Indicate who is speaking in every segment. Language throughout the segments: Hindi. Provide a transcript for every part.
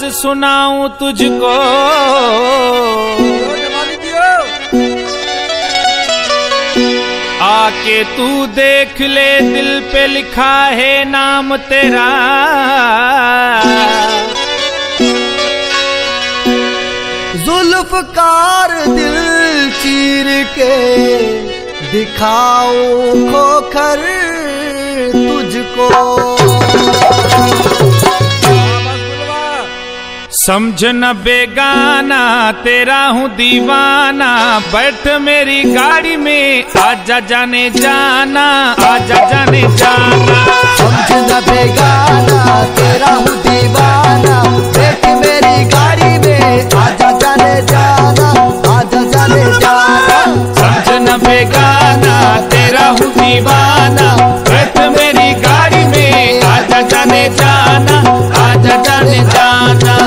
Speaker 1: सुनाऊं तुझको, आके तू देख ले दिल पे लिखा है नाम तेरा।
Speaker 2: जुल्फकार दिल चीर के दिखाओ खोकर तुझको,
Speaker 1: समझ न बेगाना तेरा हूँ दीवाना, बैठ मेरी गाड़ी में आजा जाने जाना, आजा जाने जाना।
Speaker 2: समझ न बेगाना तेरा हूँ दीवाना, बैठ मेरी गाड़ी में आजा जाने जाना, आजा जाने जाना।
Speaker 1: समझ न बेगाना तेरा हूँ दीवाना, बैठ मेरी गाड़ी में आजा जाने जाना, आजा जाने जाना।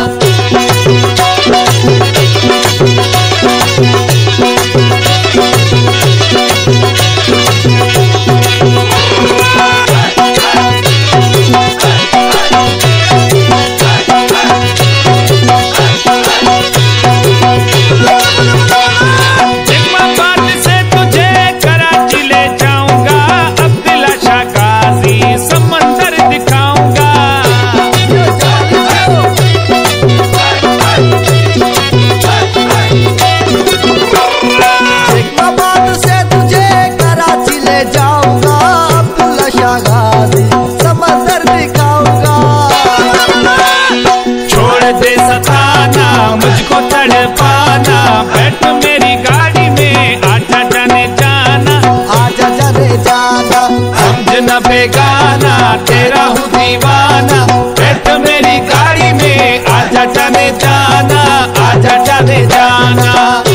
Speaker 1: मुझको तड़पाना, बैठ मेरी गाड़ी में आजा जाने जाना,
Speaker 2: आजा जाने जाना।
Speaker 1: समझ न बेगाना तेरा हूँ दीवाना, बैठ मेरी गाड़ी में आजा जाने जाना, आजा जाने जाना।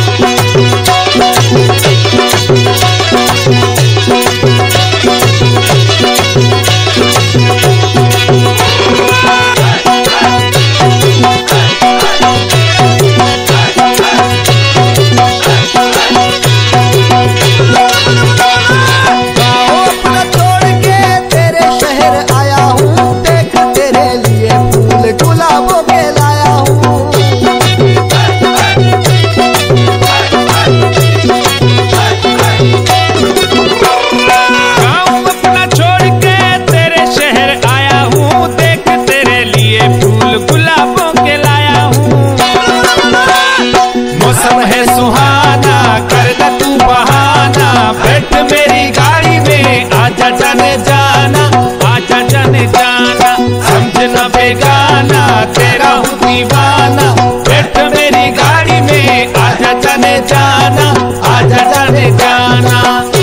Speaker 1: मौसम है सुहाना कर दे तू बहाना, बैठ मेरी गाड़ी में आजा जाने जाना, आजा जाने जाना। समझ न बेगाना तेरा हूँ दीवाना, बैठ मेरी गाड़ी में आजा जाने जाना, आजा जाने जाना।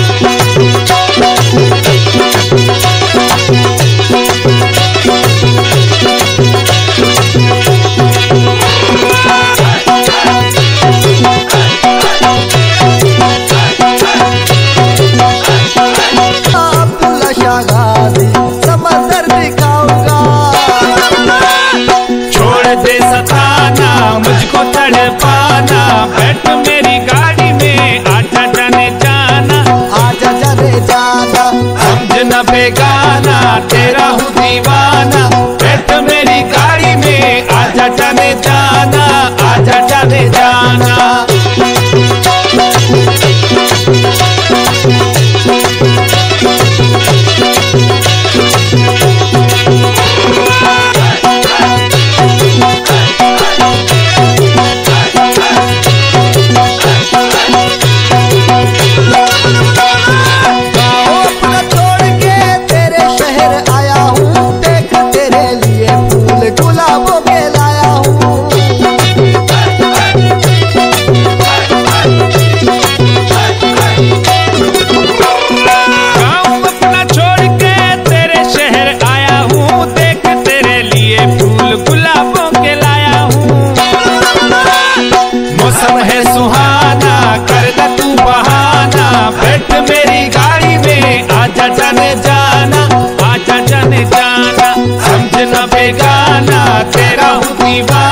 Speaker 1: मुझको तड़पाना, बैठ मेरी गाड़ी में आजा जाने जाना,
Speaker 2: आजा जाने जाना।
Speaker 1: समझ न बेगाना तेरा हूँ दीवाना, बैठ मेरी गाड़ी में आजा जाने जाना, आजा जाने जाना। मौसम है सुहाना कर दे तू बहाना, बैठ मेरी गाड़ी में आजा जाने जाना, आजा जाने जाना। समझ न बेगाना तेरा हूँ दीवाना,